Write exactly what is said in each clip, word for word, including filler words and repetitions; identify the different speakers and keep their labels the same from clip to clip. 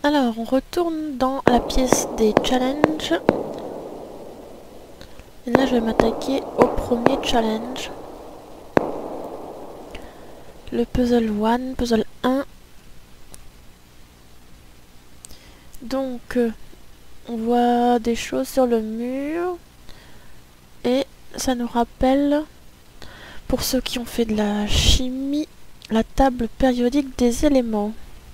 Speaker 1: Alors, on retourne dans la pièce des challenges. Et là, je vais m'attaquer au premier challenge. Le puzzle un, puzzle un. Donc, euh, on voit des choses sur le mur. Et ça nous rappelle, pour ceux qui ont fait de la chimie, la table périodique des éléments.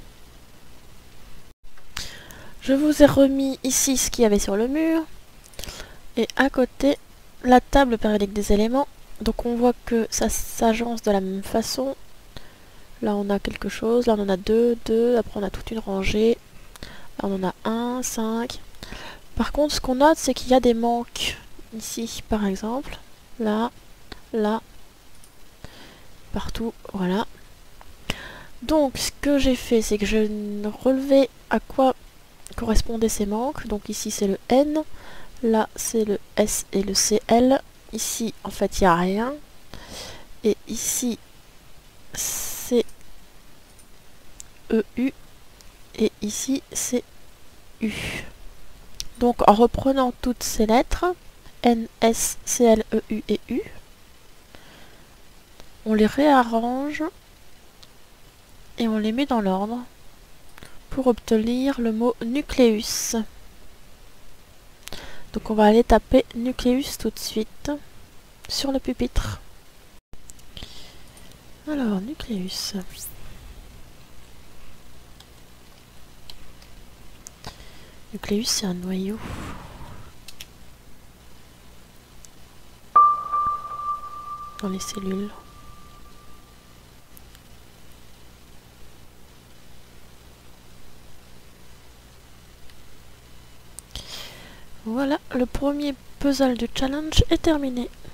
Speaker 1: Je vous ai remis ici ce qu'il y avait sur le mur. Et à côté, la table périodique des éléments. Donc on voit que ça s'agence de la même façon. Là on a quelque chose, là on en a deux, deux, après on a toute une rangée. Là on en a un, cinq. Par contre ce qu'on note c'est qu'il y a des manques. Ici par exemple, là, là, partout, voilà. Donc ce que j'ai fait c'est que je relevais à quoi correspondaient ces manques. Donc ici c'est le N, là c'est le S et le C L. Ici en fait il n'y a rien. Et ici c'est E U et ici c'est U. Donc en reprenant toutes ces lettres, N, S, C, L, E, U et U, on les réarrange et on les met dans l'ordre pour obtenir le mot nucléus. Donc on va aller taper nucléus tout de suite sur le pupitre. Alors, nucléus. Nucléus, c'est un noyau. Dans les cellules. Voilà, le premier puzzle du challenge est terminé.